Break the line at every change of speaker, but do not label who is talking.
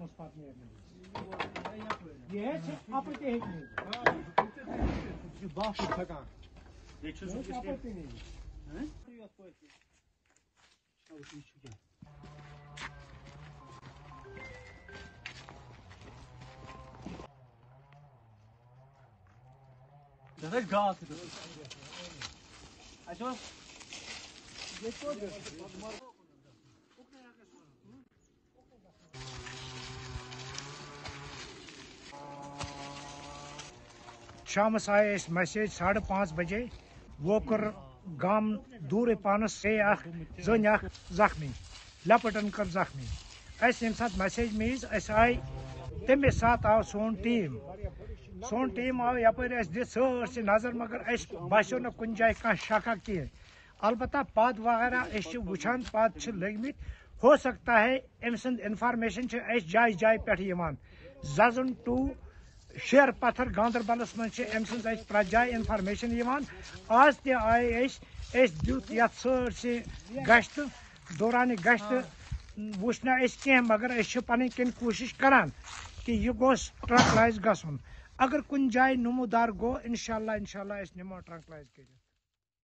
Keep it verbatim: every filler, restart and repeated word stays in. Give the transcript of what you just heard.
शाम पात ये आप बात थकान
Das ist Gas. Also,
शाम आए मैसेज साढ़े पाँच बजे वो कर गाम दूर पानस से जन जख्मी लपटन कर जख्मी अस यम सात मैसेज मीज अस आए तमे साथ आव सोन टीम सोन टीम आव यपर दित नजर मगर अस बसो न कुन जाए कह शका कह अलबत्ता पद वगैरह वुचान पद लगमित हो सकता है अम सद इन्फॉर्मेशन जाय जाय पे जजन टू शेर पत्थर गांदरबलस मज अम सज प्रत जाय इन्फॉर्मेशन आज त आए दुत ये सारे गश्त दौरान गश्त वुचना कह मगर पन किन कोशिश करान कि यह गोस ट्रंकलाइज गसन अगर कुन जाय नमोदार गो इंशाल्लाह इंशाल्लाह निमो ट्रंकलाइज कर।